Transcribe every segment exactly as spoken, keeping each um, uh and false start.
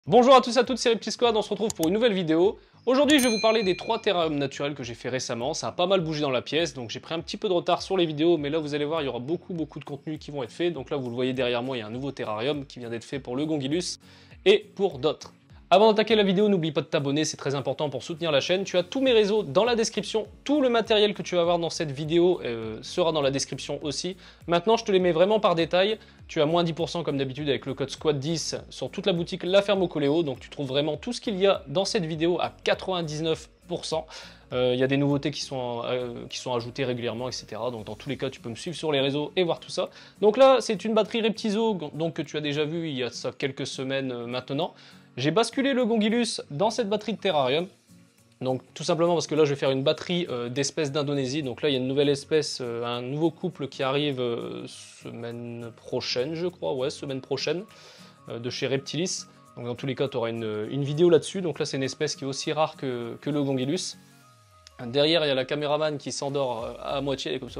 Bonjour à tous et à toutes, c'est Reptisquad, on se retrouve pour une nouvelle vidéo. Aujourd'hui, je vais vous parler des trois terrariums naturels que j'ai fait récemment. Ça a pas mal bougé dans la pièce, donc j'ai pris un petit peu de retard sur les vidéos, mais là, vous allez voir, il y aura beaucoup, beaucoup de contenus qui vont être faits. Donc là, vous le voyez derrière moi, il y a un nouveau terrarium qui vient d'être fait pour le Gongylus et pour d'autres. Avant d'attaquer la vidéo, n'oublie pas de t'abonner, c'est très important pour soutenir la chaîne. Tu as tous mes réseaux dans la description. Tout le matériel que tu vas voir dans cette vidéo euh, sera dans la description aussi. Maintenant, je te les mets vraiment par détail. Tu as moins dix pour cent comme d'habitude avec le code squad dix sur toute la boutique La Ferme au Coléo. Donc tu trouves vraiment tout ce qu'il y a dans cette vidéo à quatre-vingt-dix-neuf pour cent. Il euh, y a des nouveautés qui sont, euh, qui sont ajoutées régulièrement, et cetera. Donc dans tous les cas, tu peux me suivre sur les réseaux et voir tout ça. Donc là, c'est une batterie Reptizo donc, que tu as déjà vu il y a ça quelques semaines euh, maintenant. J'ai basculé le Gongylus dans cette batterie de terrarium. Donc tout simplement parce que là je vais faire une batterie euh, d'espèces d'Indonésie. Donc là il y a une nouvelle espèce, euh, un nouveau couple qui arrive euh, semaine prochaine je crois, ouais semaine prochaine, euh, de chez Reptilis. Donc dans tous les cas tu auras une, une vidéo là-dessus. Donc là c'est une espèce qui est aussi rare que, que le Gongylus. Derrière il y a la caméraman qui s'endort à moitié, elle est comme ça.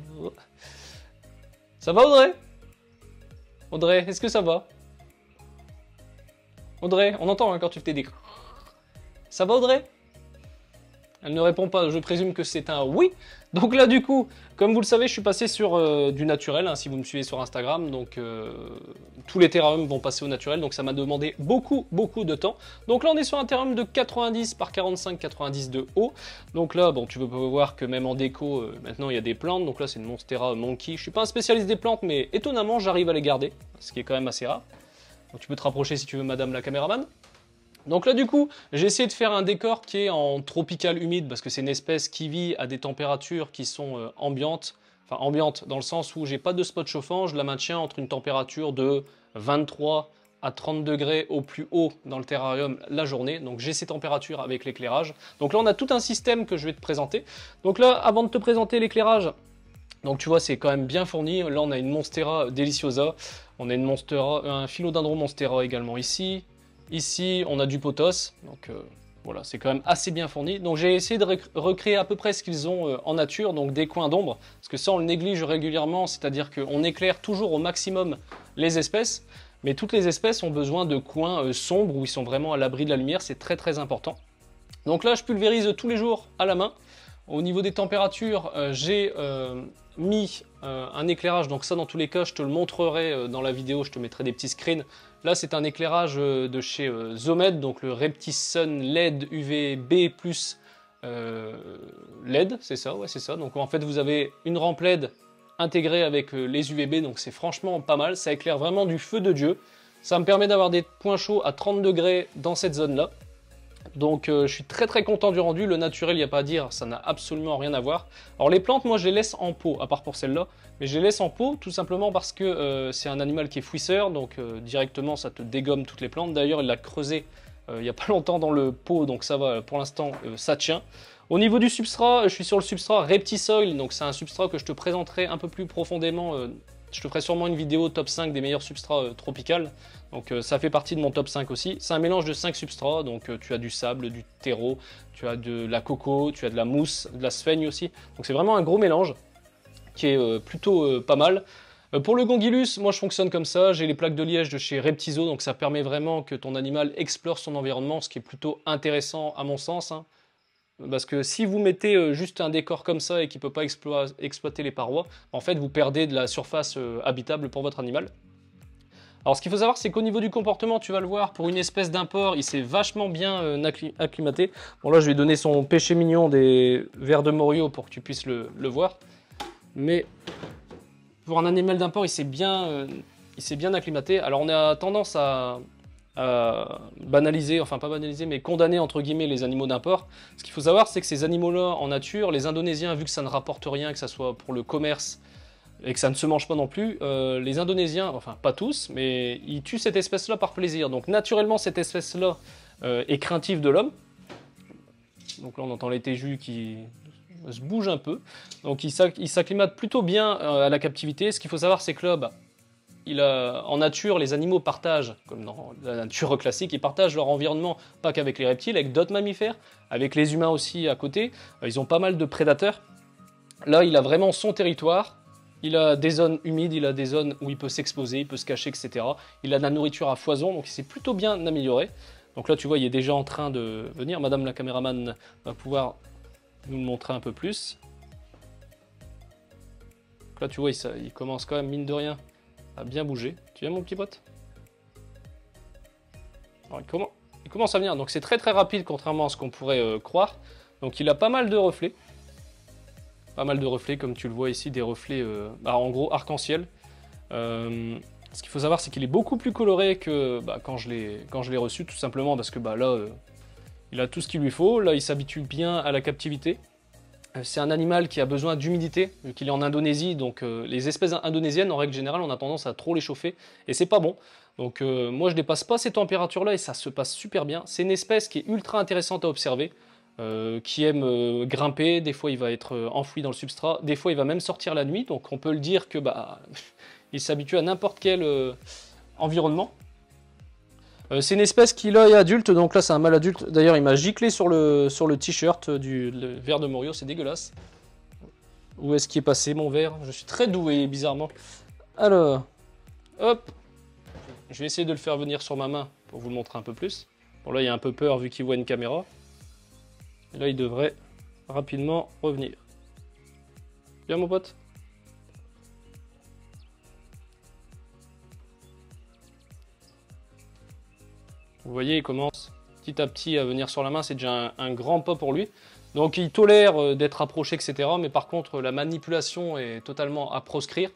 Ça va Audrey? Audrey, est-ce que ça va? Audrey, on entend hein, quand tu fais des... Ça va Audrey? Elle ne répond pas, je présume que c'est un oui. Donc là du coup, comme vous le savez, je suis passé sur euh, du naturel, hein, si vous me suivez sur Instagram. Donc euh, tous les terrariums vont passer au naturel, donc ça m'a demandé beaucoup, beaucoup de temps. Donc là on est sur un terrarium de quatre-vingt-dix par quarante-cinq quatre-vingt-dix de haut. Donc là, bon, tu peux voir que même en déco, euh, maintenant il y a des plantes. Donc là c'est une Monstera Monkey. Je suis pas un spécialiste des plantes, mais étonnamment j'arrive à les garder, ce qui est quand même assez rare. Donc tu peux te rapprocher si tu veux, madame la caméraman. Donc là du coup, j'ai essayé de faire un décor qui est en tropical humide, parce que c'est une espèce qui vit à des températures qui sont euh, ambiantes, enfin ambiantes dans le sens où j'ai pas de spot chauffant, je la maintiens entre une température de vingt-trois à trente degrés au plus haut dans le terrarium la journée. Donc j'ai ces températures avec l'éclairage. Donc là on a tout un système que je vais te présenter. Donc là, avant de te présenter l'éclairage, donc tu vois c'est quand même bien fourni. Là on a une Monstera Deliciosa, on a une Monstera, un Philodendron Monstera également ici. Ici on a du pothos, donc euh, voilà c'est quand même assez bien fourni. Donc j'ai essayé de rec recréer à peu près ce qu'ils ont euh, en nature, donc des coins d'ombre, parce que ça on le néglige régulièrement, c'est-à-dire qu'on éclaire toujours au maximum les espèces, mais toutes les espèces ont besoin de coins euh, sombres où ils sont vraiment à l'abri de la lumière, c'est très très important. Donc là je pulvérise tous les jours à la main. Au niveau des températures, euh, j'ai euh, mis euh, un éclairage, donc ça dans tous les cas je te le montrerai euh, dans la vidéo, je te mettrai des petits screens. Là c'est un éclairage euh, de chez euh, Zomed, donc le Reptisun L E D U V B plus euh, L E D, c'est ça, ouais c'est ça. Donc en fait vous avez une rampe L E D intégrée avec euh, les U V B, donc c'est franchement pas mal, ça éclaire vraiment du feu de Dieu. Ça me permet d'avoir des points chauds à trente degrés dans cette zone-là. Donc euh, je suis très très content du rendu, le naturel il n'y a pas à dire, ça n'a absolument rien à voir. Alors les plantes moi je les laisse en pot, à part pour celle-là, mais je les laisse en pot tout simplement parce que euh, c'est un animal qui est fouisseur, donc euh, directement ça te dégomme toutes les plantes. D'ailleurs il l'a creusé euh, il n'y a pas longtemps dans le pot, donc ça va, pour l'instant euh, ça tient. Au niveau du substrat, je suis sur le substrat Reptisoil, donc c'est un substrat que je te présenterai un peu plus profondément. euh, Je te ferai sûrement une vidéo top cinq des meilleurs substrats euh, tropicales. Donc euh, ça fait partie de mon top cinq aussi. C'est un mélange de cinq substrats, donc euh, tu as du sable, du terreau, tu as de la coco, tu as de la mousse, de la sphaigne aussi. Donc c'est vraiment un gros mélange qui est euh, plutôt euh, pas mal. Euh, pour le Gongylus, moi je fonctionne comme ça, j'ai les plaques de liège de chez Reptizo, donc ça permet vraiment que ton animal explore son environnement, ce qui est plutôt intéressant à mon sens, hein. Parce que si vous mettez euh, juste un décor comme ça et qu'il ne peut pas explo exploiter les parois, en fait vous perdez de la surface euh, habitable pour votre animal. Alors ce qu'il faut savoir c'est qu'au niveau du comportement, tu vas le voir, pour une espèce d'import, il s'est vachement bien euh, acclimaté. Bon là je vais donner son péché mignon des vers de Morio pour que tu puisses le, le voir. Mais pour un animal d'import, il s'est bien, euh, il s'est bien acclimaté. Alors on a tendance à... à banaliser, enfin pas banaliser, mais condamner entre guillemets les animaux d'import. Ce qu'il faut savoir, c'est que ces animaux-là en nature, les Indonésiens, vu que ça ne rapporte rien, que ça soit pour le commerce et que ça ne se mange pas non plus, euh, les Indonésiens, enfin pas tous, mais ils tuent cette espèce-là par plaisir. Donc naturellement, cette espèce-là euh, est craintive de l'homme. Donc là, on entend les téjus qui se bougent un peu. Donc ils s'acclimatent plutôt bien euh, à la captivité. Ce qu'il faut savoir, c'est que là, bah, Il a, en nature, les animaux partagent, comme dans la nature classique, ils partagent leur environnement, pas qu'avec les reptiles, avec d'autres mammifères, avec les humains aussi à côté. Ils ont pas mal de prédateurs. Là, il a vraiment son territoire. Il a des zones humides, il a des zones où il peut s'exposer, il peut se cacher, et cetera. Il a de la nourriture à foison, donc il s'est plutôt bien amélioré. Donc là, tu vois, il est déjà en train de venir. Madame la caméraman va pouvoir nous le montrer un peu plus. Donc là, tu vois, il, il commence quand même, mine de rien, à bien bouger. Tu viens, mon petit pote? Alors, il, commence, il commence à venir. Donc c'est très très rapide, contrairement à ce qu'on pourrait euh, croire. Donc il a pas mal de reflets. Pas mal de reflets, comme tu le vois ici, des reflets, euh, bah, en gros, arc-en-ciel. Euh, ce qu'il faut savoir, c'est qu'il est beaucoup plus coloré que bah, quand je l'ai reçu, tout simplement parce que bah, là, euh, il a tout ce qu'il lui faut. Là, il s'habitue bien à la captivité. Euh, c'est un animal qui a besoin d'humidité, vu qu'il est en Indonésie. Donc, euh, les espèces indonésiennes, en règle générale, on a tendance à trop les chauffer. Et c'est pas bon. Donc, euh, moi, je dépasse pas ces températures-là et ça se passe super bien. C'est une espèce qui est ultra intéressante à observer. Euh, qui aime euh, grimper, des fois il va être euh, enfoui dans le substrat, des fois il va même sortir la nuit, donc on peut le dire que bah, il s'habitue à n'importe quel euh, environnement. Euh, c'est une espèce qui là est adulte, donc là c'est un mâle adulte, d'ailleurs il m'a giclé sur le, sur le t-shirt du le verre de Morio, c'est dégueulasse. Où est-ce qu'il est passé mon verre? Je suis très doué bizarrement. Alors, hop, je vais essayer de le faire venir sur ma main pour vous le montrer un peu plus. Bon là il a un peu peur vu qu'il voit une caméra. Et là, il devrait rapidement revenir. Viens, mon pote. Vous voyez, il commence petit à petit à venir sur la main. C'est déjà un, un grand pas pour lui. Donc, il tolère d'être approché, et cetera. Mais par contre, la manipulation est totalement à proscrire.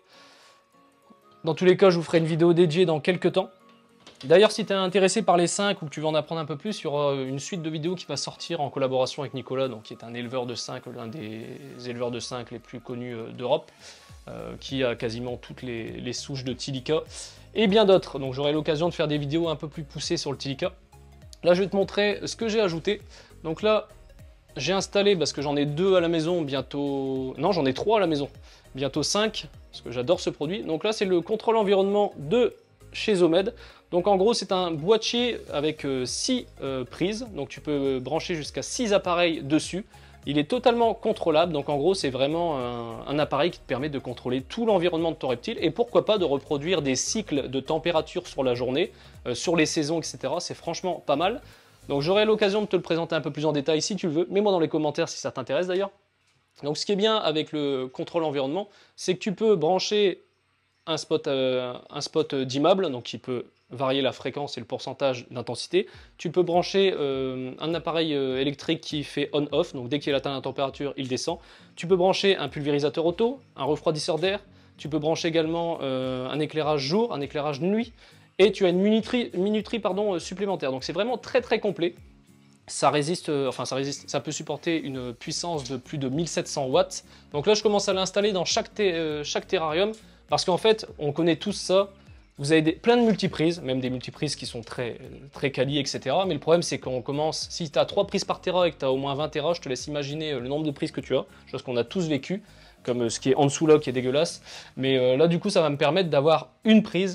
Dans tous les cas, je vous ferai une vidéo dédiée dans quelques temps. D'ailleurs, si tu es intéressé par les cinq ou que tu veux en apprendre un peu plus, il y aura une suite de vidéos qui va sortir en collaboration avec Nicolas, donc, qui est un éleveur de cinq, l'un des éleveurs de cinq les plus connus d'Europe, euh, qui a quasiment toutes les, les souches de Tilica et bien d'autres. Donc j'aurai l'occasion de faire des vidéos un peu plus poussées sur le Tilica. Là, je vais te montrer ce que j'ai ajouté. Donc là, j'ai installé, parce que j'en ai deux à la maison, bientôt... Non, j'en ai trois à la maison, bientôt cinq, parce que j'adore ce produit. Donc là, c'est le contrôle environnement de chez Zomed. Donc en gros, c'est un boîtier avec six euh, prises, donc tu peux brancher jusqu'à six appareils dessus. Il est totalement contrôlable, donc en gros, c'est vraiment un, un appareil qui te permet de contrôler tout l'environnement de ton reptile et pourquoi pas de reproduire des cycles de température sur la journée, euh, sur les saisons, et cetera. C'est franchement pas mal. Donc j'aurai l'occasion de te le présenter un peu plus en détail si tu le veux. Mets-moi dans les commentaires si ça t'intéresse d'ailleurs. Donc ce qui est bien avec le contrôle environnement, c'est que tu peux brancher un spot, euh, un spot dimmable, donc qui peut varier la fréquence et le pourcentage d'intensité. Tu peux brancher euh, un appareil euh, électrique qui fait on-off, donc dès qu'il atteint la température, il descend. Tu peux brancher un pulvérisateur auto, un refroidisseur d'air. Tu peux brancher également euh, un éclairage jour, un éclairage nuit. Et tu as une minuterie, minuterie pardon, supplémentaire. Donc c'est vraiment très très complet. Ça résiste, euh, enfin ça résiste, ça peut supporter une puissance de plus de mille sept cents watts. Donc là je commence à l'installer dans chaque, euh, chaque terrarium. Parce qu'en fait, on connaît tous ça. Vous avez des, plein de multiprises, même des multiprises qui sont très, très quali, et cetera. Mais le problème, c'est qu'on commence, si tu as trois prises par Tera et que tu as au moins vingt Tera, je te laisse imaginer le nombre de prises que tu as, chose qu'on a tous vécu, comme ce qui est en dessous là, qui est dégueulasse. Mais euh, là, du coup, ça va me permettre d'avoir une prise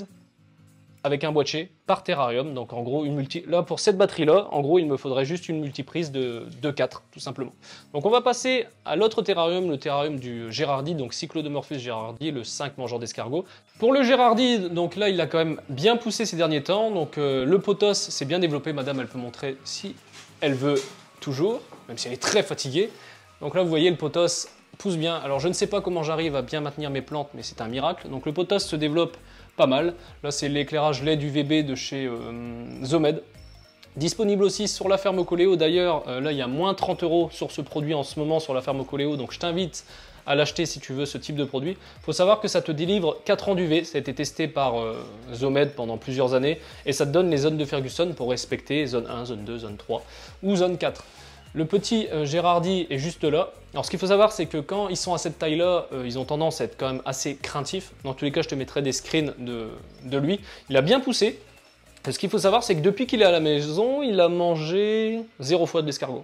avec un boîtier par terrarium. Donc en gros, une multi... là pour cette batterie-là, en gros, il me faudrait juste une multiprise de, de quatre, tout simplement. Donc on va passer à l'autre terrarium, le terrarium du Gérardi, donc Cyclodomorphus Gérardi, le cinq mangeur d'escargots. Pour le Gérardi, donc là, il a quand même bien poussé ces derniers temps. Donc euh, le potos s'est bien développé. Madame, elle peut montrer si elle veut toujours, même si elle est très fatiguée. Donc là, vous voyez, le potos pousse bien. Alors je ne sais pas comment j'arrive à bien maintenir mes plantes, mais c'est un miracle. Donc le potos se développe pas mal. Là, c'est l'éclairage L E D U V B de chez euh, Zomed. Disponible aussi sur la ferme Coléo. D'ailleurs, euh, là, il y a moins trente euros sur ce produit en ce moment sur la ferme Coléo. Donc, je t'invite à l'acheter si tu veux ce type de produit. Il faut savoir que ça te délivre quatre ans d'U V. Ça a été testé par euh, Zomed pendant plusieurs années. Et ça te donne les zones de Ferguson pour respecter zone un, zone deux, zone trois ou zone quatre. Le petit euh, Gérardi est juste là. Alors ce qu'il faut savoir, c'est que quand ils sont à cette taille-là, euh, ils ont tendance à être quand même assez craintifs. Dans tous les cas, je te mettrai des screens de, de lui. Il a bien poussé. Et ce qu'il faut savoir, c'est que depuis qu'il est à la maison, il a mangé zéro fois de l'escargot.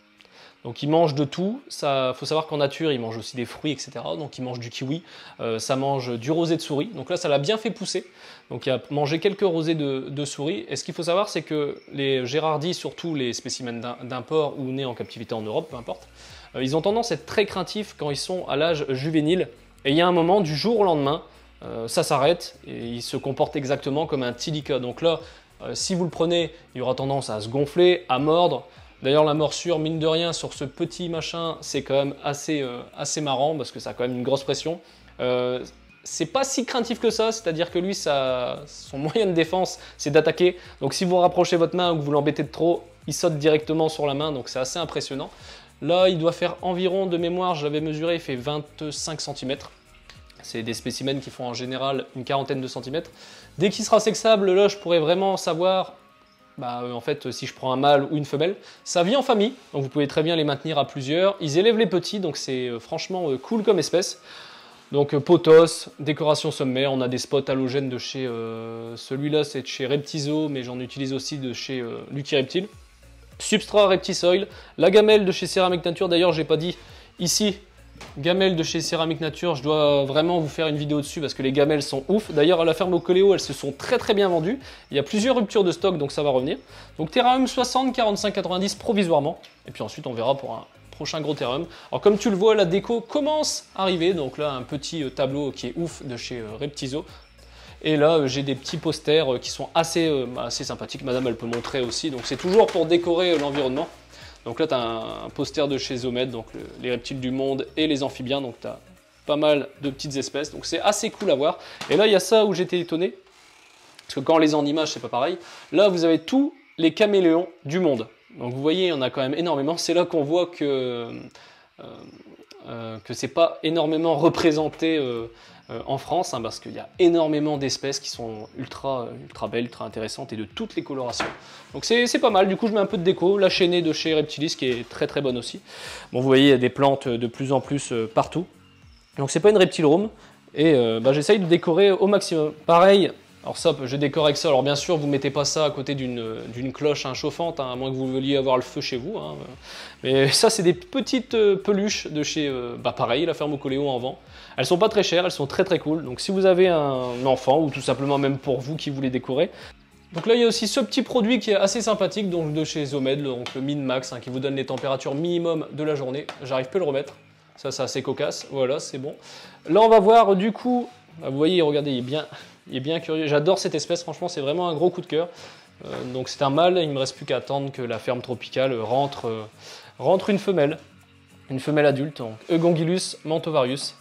Donc il mange de tout. Il faut savoir qu'en nature, il mange aussi des fruits, et cetera. Donc il mange du kiwi, euh, ça mange du rosé de souris. Donc là, ça l'a bien fait pousser. Donc il a mangé quelques rosés de, de souris. Et ce qu'il faut savoir, c'est que les Gérardis, surtout les spécimens d'import ou nés en captivité en Europe, peu importe, euh, ils ont tendance à être très craintifs quand ils sont à l'âge juvénile. Et il y a un moment, du jour au lendemain, euh, ça s'arrête et il se comporte exactement comme un Tilica. Donc là, euh, si vous le prenez, il aura tendance à se gonfler, à mordre. D'ailleurs, la morsure, mine de rien, sur ce petit machin, c'est quand même assez, euh, assez marrant parce que ça a quand même une grosse pression. Euh, c'est pas si craintif que ça, c'est-à-dire que lui, ça, son moyen de défense, c'est d'attaquer. Donc si vous rapprochez votre main ou que vous l'embêtez de trop, il saute directement sur la main, donc c'est assez impressionnant. Là, il doit faire environ, de mémoire, je l'avais mesuré, il fait vingt-cinq centimètres. C'est des spécimens qui font en général une quarantaine de centimètres. Dès qu'il sera sexable, là, je pourrais vraiment savoir, bah, en fait, si je prends un mâle ou une femelle. Ça vit en famille, donc vous pouvez très bien les maintenir à plusieurs. Ils élèvent les petits, donc c'est euh, franchement euh, cool comme espèce. Donc euh, potos, décoration sommaire, on a des spots halogènes de chez, euh, celui-là c'est de chez Reptizo, mais j'en utilise aussi de chez euh, Lucky Reptile. Substrat Reptisoil, la gamelle de chez Céramique Nature, d'ailleurs j'ai pas dit ici, gamelle de chez Céramique Nature, je dois vraiment vous faire une vidéo dessus parce que les gamelles sont ouf. D'ailleurs à la ferme au Coléo, elles se sont très très bien vendues, il y a plusieurs ruptures de stock donc ça va revenir. Donc Terrarium soixante, quarante-cinq, quatre-vingt-dix provisoirement, et puis ensuite on verra pour un prochain gros terrarium. Alors comme tu le vois, la déco commence à arriver, donc là un petit tableau qui est ouf de chez Reptizo. Et là, j'ai des petits posters qui sont assez, euh, assez sympathiques. Madame, elle peut montrer aussi. Donc, c'est toujours pour décorer l'environnement. Donc là, tu as un, un poster de chez Zomed, donc le, les reptiles du monde et les amphibiens. Donc, tu as pas mal de petites espèces. Donc, c'est assez cool à voir. Et là, il y a ça où j'étais étonné. Parce que quand on les a en image, c'est pas pareil. Là, vous avez tous les caméléons du monde. Donc, vous voyez, il y en a quand même énormément. C'est là qu'on voit que, euh, euh, que c'est pas énormément représenté euh, en France, hein, parce qu'il y a énormément d'espèces qui sont ultra, ultra belles, ultra intéressantes et de toutes les colorations. Donc c'est pas mal, du coup je mets un peu de déco, la chaînée de chez Reptilis qui est très très bonne aussi. Bon vous voyez il y a des plantes de plus en plus euh, partout. Donc c'est pas une reptile room et euh, bah, j'essaye de décorer au maximum. Pareil, alors ça je décore avec ça, alors bien sûr vous mettez pas ça à côté d'une cloche hein, chauffante, hein, à moins que vous vouliez avoir le feu chez vous. Hein. Mais ça c'est des petites euh, peluches de chez, euh, bah pareil, la ferme au Coléo en vend. Elles sont pas très chères, elles sont très très cool. Donc si vous avez un enfant ou tout simplement même pour vous qui voulez décorer. Donc là il y a aussi ce petit produit qui est assez sympathique, donc de chez Zomed, donc le Min Max, hein, qui vous donne les températures minimum de la journée. J'arrive plus à le remettre. Ça c'est assez cocasse. Voilà, c'est bon. Là on va voir du coup, vous voyez, regardez, il est bien, il est bien curieux. J'adore cette espèce, franchement c'est vraiment un gros coup de cœur. Euh, donc c'est un mâle, il ne me reste plus qu'à attendre que la ferme tropicale rentre, euh, rentre une femelle. Une femelle adulte, donc Eugongylus mantovarius.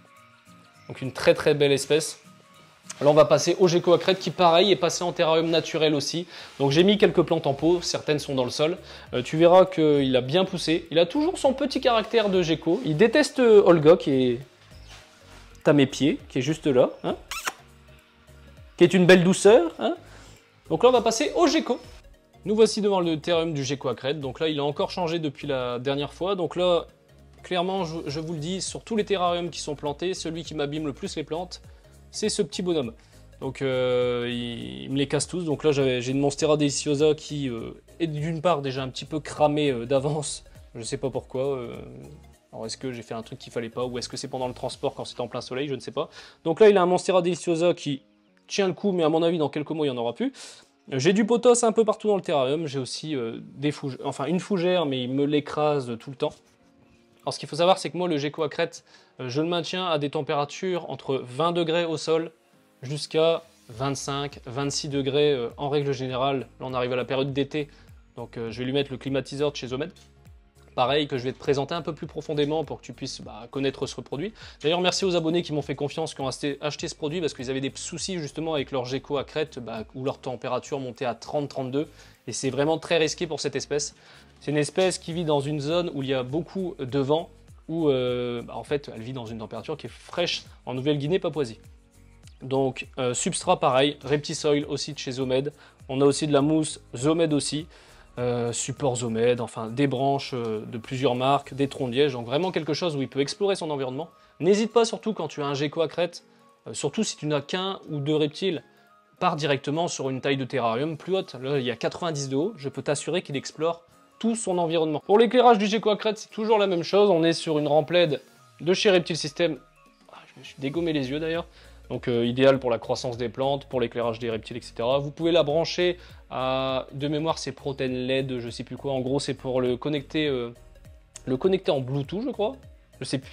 Donc une très très belle espèce. Là on va passer au gecko à crête qui pareil est passé en terrarium naturel aussi. Donc j'ai mis quelques plantes en pot, certaines sont dans le sol. Euh, tu verras qu'il a bien poussé. Il a toujours son petit caractère de gecko. Il déteste Olga qui est à mes pieds, qui est juste là. Hein, qui est une belle douceur. Hein. Donc là on va passer au gecko. Nous voici devant le terrarium du gecko à crête. Donc là il a encore changé depuis la dernière fois. Donc là... Clairement, je, je vous le dis, sur tous les terrariums qui sont plantés, celui qui m'abîme le plus les plantes, c'est ce petit bonhomme. Donc, euh, il, il me les casse tous. Donc là, j'ai une Monstera deliciosa qui euh, est d'une part déjà un petit peu cramée euh, d'avance. Je ne sais pas pourquoi. Euh, alors, est-ce que j'ai fait un truc qu'il fallait pas, ou est-ce que c'est pendant le transport quand c'est en plein soleil, je ne sais pas. Donc là, il a un Monstera deliciosa qui tient le coup, mais à mon avis, dans quelques mois, il n'y en aura plus. J'ai du potos un peu partout dans le terrarium. J'ai aussi euh, des fougères, enfin une fougère, mais il me l'écrase tout le temps. Alors ce qu'il faut savoir, c'est que moi, le gecko à crête, je le maintiens à des températures entre vingt degrés au sol jusqu'à vingt-cinq, vingt-six degrés en règle générale. Là, on arrive à la période d'été, donc je vais lui mettre le climatiseur de chez Zomed. Pareil, que je vais te présenter un peu plus profondément pour que tu puisses bah, connaître ce produit. D'ailleurs, merci aux abonnés qui m'ont fait confiance, qui ont acheté, acheté ce produit parce qu'ils avaient des soucis justement avec leur gecko à crête bah, où leur température montait à trente à trente-deux. Et c'est vraiment très risqué pour cette espèce. C'est une espèce qui vit dans une zone où il y a beaucoup de vent, où euh, bah, en fait elle vit dans une température qui est fraîche en Nouvelle-Guinée, Papouasie. Donc euh, substrat pareil, Reptisoil aussi de chez Zomed. On a aussi de la mousse Zomed aussi, euh, support Zomed, enfin des branches euh, de plusieurs marques, des troncs de liège. Donc vraiment quelque chose où il peut explorer son environnement. N'hésite pas surtout quand tu as un gecko à crête, euh, surtout si tu n'as qu'un ou deux reptiles, pars directement sur une taille de terrarium plus haute. Là il y a quatre-vingt-dix de haut, je peux t'assurer qu'il explore tout son environnement. Pour l'éclairage du gecko à crête, c'est toujours la même chose. On est sur une rampe L E D de chez Reptile System. Ah, je me suis dégommé les yeux d'ailleurs. Donc euh, idéal pour la croissance des plantes, pour l'éclairage des reptiles, et cetera. Vous pouvez la brancher à, de mémoire, c'est Proten L E D, je sais plus quoi. En gros, c'est pour le connecter, euh, le connecter en Bluetooth, je crois. Je sais plus.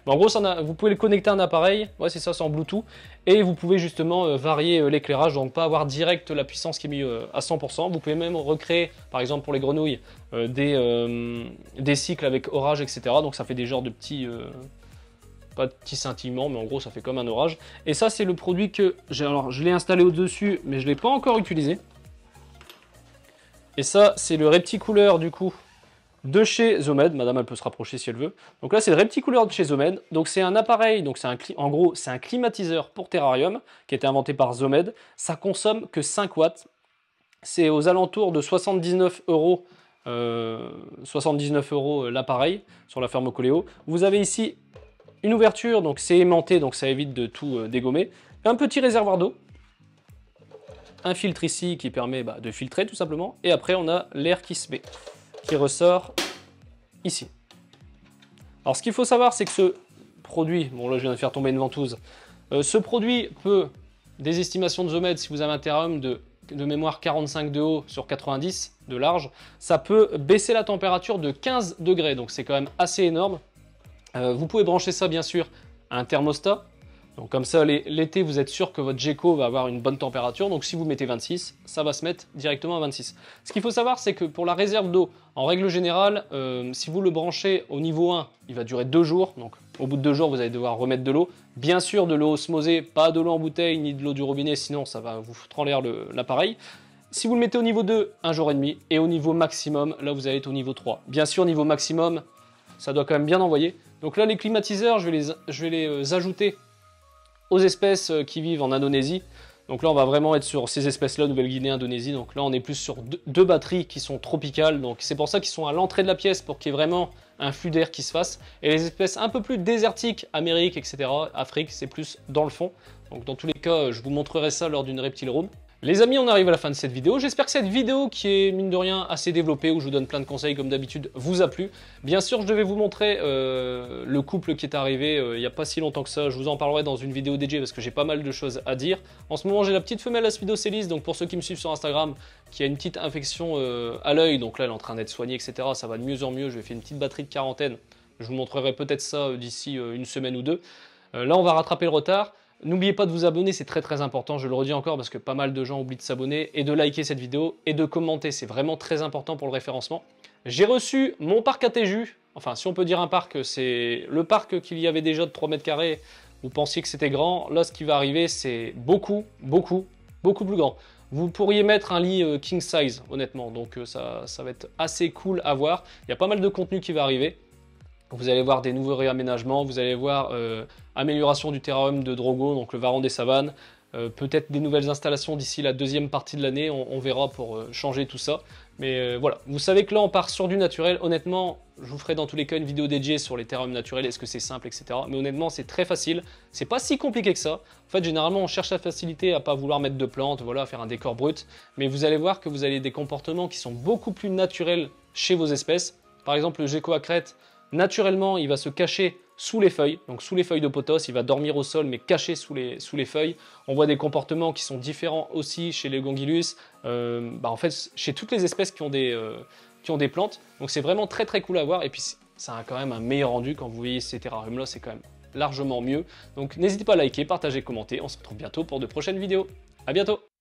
Mais en gros, ça a, vous pouvez le connecter à un appareil, ouais c'est ça, c'est en Bluetooth, et vous pouvez justement euh, varier euh, l'éclairage, donc pas avoir direct la puissance qui est mise euh, à cent pour cent. Vous pouvez même recréer, par exemple pour les grenouilles, euh, des, euh, des cycles avec orage, et cetera. Donc ça fait des genres de petits... Euh, pas de petits scintillements, mais en gros ça fait comme un orage. Et ça c'est le produit que j'ai, alors je l'ai installé au-dessus, mais je ne l'ai pas encore utilisé. Et ça c'est le Repticooleur du coup de chez Zomed. Madame elle peut se rapprocher si elle veut. Donc là c'est le Repticooleur de chez Zomed. Donc c'est un appareil, donc c'est un en gros c'est un climatiseur pour terrarium qui a été inventé par Zomed. Ça consomme que cinq watts. C'est aux alentours de soixante-dix-neuf euros. Euh, soixante-dix-neuf euros l'appareil sur la ferme Coléo. Vous avez ici une ouverture, donc c'est aimanté, donc ça évite de tout euh, dégommer. Un petit réservoir d'eau. Un filtre ici qui permet bah, de filtrer tout simplement. Et après on a l'air qui se met, qui ressort ici. Alors ce qu'il faut savoir c'est que ce produit, bon là je viens de faire tomber une ventouse, euh, ce produit peut, des estimations de Zomed, si vous avez un terrarium de, de mémoire quarante-cinq de haut sur quatre-vingt-dix de large, ça peut baisser la température de quinze degrés, donc c'est quand même assez énorme. Euh, vous pouvez brancher ça bien sûr à un thermostat, donc comme ça l'été vous êtes sûr que votre gecko va avoir une bonne température, donc si vous mettez vingt-six, ça va se mettre directement à vingt-six. Ce qu'il faut savoir c'est que pour la réserve d'eau, en règle générale, euh, si vous le branchez au niveau un, il va durer deux jours, donc au bout de deux jours vous allez devoir remettre de l'eau, bien sûr de l'eau osmosée, pas de l'eau en bouteille ni de l'eau du robinet, sinon ça va vous foutre en l'air l'appareil. Si vous le mettez au niveau deux, un jour et demi, et au niveau maximum, là vous allez être au niveau trois. Bien sûr niveau maximum, ça doit quand même bien envoyer. Donc là, les climatiseurs, je vais les, je vais les ajouter aux espèces qui vivent en Indonésie. Donc là, on va vraiment être sur ces espèces-là, Nouvelle-Guinée, Indonésie. Donc là, on est plus sur deux, deux batteries qui sont tropicales. Donc c'est pour ça qu'ils sont à l'entrée de la pièce, pour qu'il y ait vraiment un flux d'air qui se fasse. Et les espèces un peu plus désertiques, Amérique, et cetera, Afrique, c'est plus dans le fond. Donc dans tous les cas, je vous montrerai ça lors d'une Reptile Room. Les amis, on arrive à la fin de cette vidéo. J'espère que cette vidéo, qui est mine de rien assez développée, où je vous donne plein de conseils comme d'habitude, vous a plu. Bien sûr, je devais vous montrer euh, le couple qui est arrivé euh, il n'y a pas si longtemps que ça. Je vous en parlerai dans une vidéo dédiée parce que j'ai pas mal de choses à dire. En ce moment, j'ai la petite femelle Aspidocélis, donc pour ceux qui me suivent sur Instagram, qui a une petite infection euh, à l'œil. Donc là, elle est en train d'être soignée, et cetera. Ça va de mieux en mieux. Je vais faire une petite batterie de quarantaine. Je vous montrerai peut-être ça euh, d'ici euh, une semaine ou deux. Euh, là, on va rattraper le retard. N'oubliez pas de vous abonner, c'est très très important, je le redis encore parce que pas mal de gens oublient de s'abonner, et de liker cette vidéo et de commenter, c'est vraiment très important pour le référencement. J'ai reçu mon parc à Téju, enfin si on peut dire un parc, c'est le parc qu'il y avait déjà de trois mètres carrés, vous pensiez que c'était grand, là ce qui va arriver c'est beaucoup, beaucoup, beaucoup plus grand. Vous pourriez mettre un lit euh, king size honnêtement, donc euh, ça, ça va être assez cool à voir, il y a pas mal de contenu qui va arriver. Vous allez voir des nouveaux réaménagements, vous allez voir euh, amélioration du terrarium de Drogo, donc le Varan des savanes, euh, peut-être des nouvelles installations d'ici la deuxième partie de l'année, on, on verra pour euh, changer tout ça. Mais euh, voilà, vous savez que là on part sur du naturel, honnêtement, je vous ferai dans tous les cas une vidéo dédiée sur les terrariums naturels, est-ce que c'est simple, et cetera. Mais honnêtement c'est très facile, c'est pas si compliqué que ça. En fait généralement on cherche la facilité à pas vouloir mettre de plantes, voilà, à faire un décor brut. Mais vous allez voir que vous avez des comportements qui sont beaucoup plus naturels chez vos espèces. Par exemple le gecko à crête, naturellement, il va se cacher sous les feuilles, donc sous les feuilles de potos, il va dormir au sol mais caché sous les, sous les feuilles. On voit des comportements qui sont différents aussi chez les Gongylus, euh, bah en fait chez toutes les espèces qui ont des, euh, qui ont des plantes. Donc c'est vraiment très très cool à voir et puis ça a quand même un meilleur rendu quand vous voyez ces terrariums là, c'est quand même largement mieux. Donc n'hésitez pas à liker, partager, commenter, on se retrouve bientôt pour de prochaines vidéos. À bientôt.